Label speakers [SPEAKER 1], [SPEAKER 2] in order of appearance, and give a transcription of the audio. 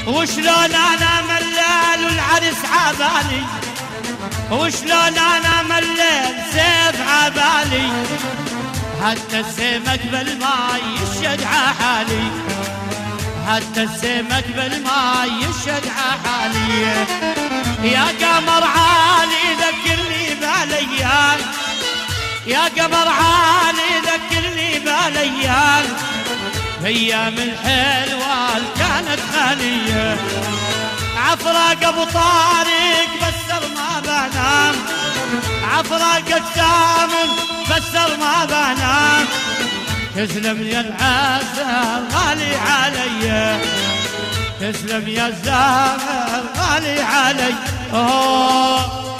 [SPEAKER 1] وشلون انا ملال والعرس عبالي، وشلون انا ملال سيف عبالي، حتى السمك بالماي يشد عحالي، حتى السمك بالماي يشد عحالي. يا قمر عالي ذكرني بالايام، يا قمر عالي ذكرني بالايام، ايام الحلوة كانت خالية. عفراق ابو طارق بسر ما بنام، عفراق الثامن بسر ما بنام، تسلم يا العسل غالي علي، تسلم يا الزهر غالي علي.